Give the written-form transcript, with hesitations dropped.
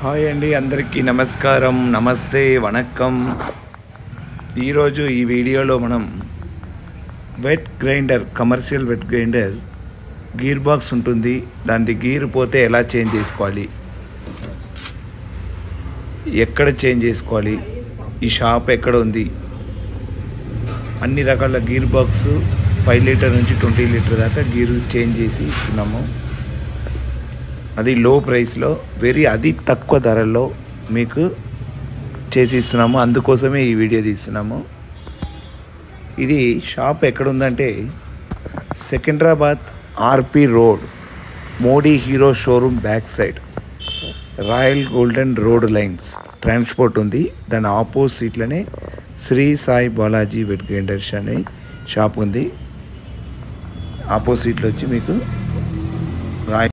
Hi అండి, అందరికీ నమస్కారం, నమస్తే, వణక్కం. ఈరోజు ఈ వీడియోలో మనం wet grinder, commercial wet grinder gear box ఉంటుంది. దాని గీర్ పోతే ఎలా చేంజ్ చేసుకోవాలి, ఎక్కడ చేంజ్ చేసుకోవాలి, ఈ షాప్ ఎక్కడ ఉంది, అన్ని రకాల గీర్ బాక్స్ 5 లీటర్ నుంచి 20 లీటర్ దాకా గీరు చేంజ్ చేసి ఇస్తున్నాము. అది లో ప్రైస్లో, అతి తక్కువ ధరల్లో మీకు చేసి ఇస్తున్నాము. అందుకోసమే ఈ వీడియో తీస్తున్నాము. ఇది షాప్ ఎక్కడుందంటే Secunderabad RP road, Modi Hero showroom back side, Royal Golden Road Lines transport ఉంది. దాని ఆపోజిట్లోనే శ్రీ సాయి బాలాజీ వెట్ గ్రైండర్స్ అనే షాప్ ఉంది. ఆపోజిట్లో వచ్చి మీకు